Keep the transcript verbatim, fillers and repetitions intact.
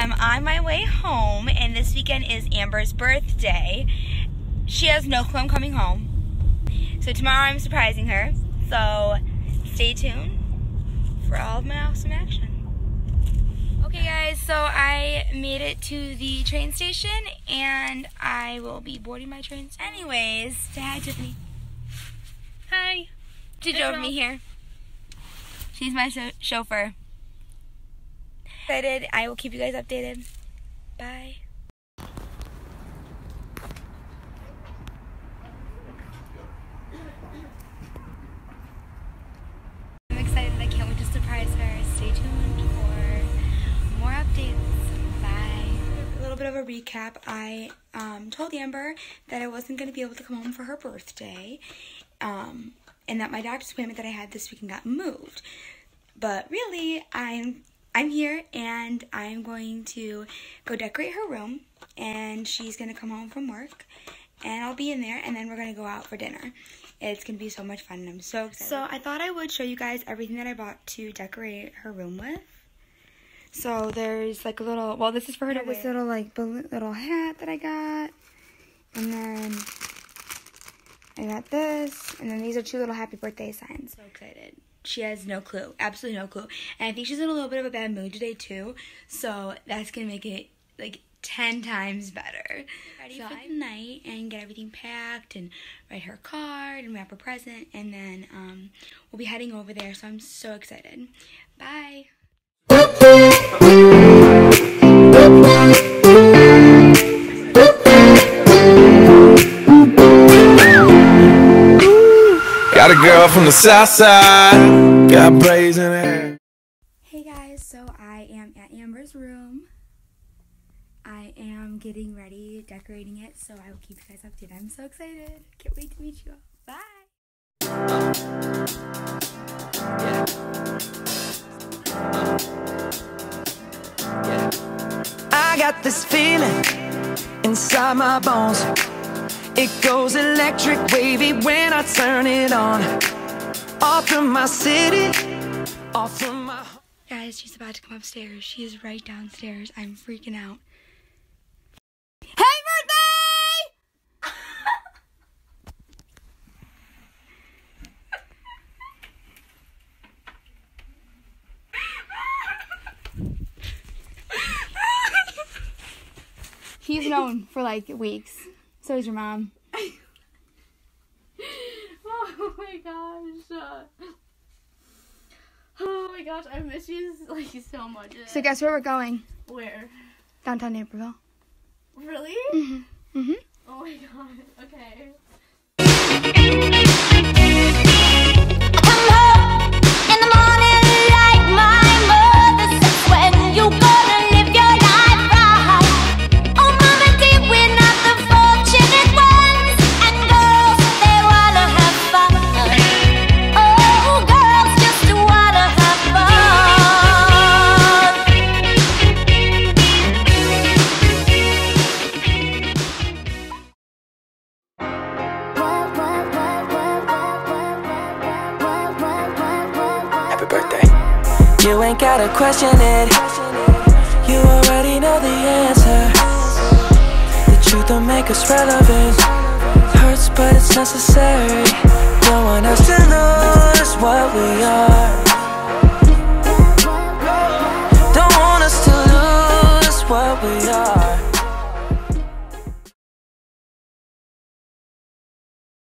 am on my way home, and this weekend is Amber's birthday. She has no clue I'm coming home. So tomorrow I'm surprising her. So stay tuned for all of my awesome action. Okay guys, so I made it to the train station and I will be boarding my train. Anyways, say hi Tiffany. Hi. She drove me here. She's my cho chauffeur. Excited. I will keep you guys updated. Bye. I'm excited. I can't wait to surprise her. Stay tuned for more updates. Bye. A little bit of a recap. I um, told Amber that I wasn't going to be able to come home for her birthday. Um, and that my doctor's appointment that I had this weekend got moved. But really, I'm I'm here and I'm going to go decorate her room, and she's going to come home from work and I'll be in there, and then we're going to go out for dinner. It's going to be so much fun and I'm so excited. So I thought I would show you guys everything that I bought to decorate her room with. So there's like a little, well this is for her to wear. This little like little hat that I got, and then I got this, and then these are two little happy birthday signs. So excited. She has no clue, absolutely no clue. And I think she's in a little bit of a bad mood today too, so that's gonna make it like ten times better. Ready so for the night and get everything packed and write her card and wrap her present, and then um, we'll be heading over there, so I'm so excited. Bye. Got a girl from the south side, got braids in her. Hey guys, so I am at Amber's room. I am getting ready, decorating it, so I will keep you guys updated. I'm so excited. Can't wait to meet you all. Bye. Yeah. Yeah. I got this feeling inside my bones. It goes electric wavy when I turn it on. Off from my city, off from my... Guys, she's about to come upstairs. She is right downstairs. I'm freaking out. Hey, birthday! He's known for like weeks. So is your mom. Oh my gosh. Uh, oh my gosh, I miss you like so much. So guess where we're going? Where? Downtown Naperville. Really? Mm-hmm. Mm-hmm. Oh my god. Okay. You ain't gotta question it. You already know the answer. The truth don't make us relevant. Hurts, but it's necessary. No one else to lose what we are. Don't want us to lose what we are.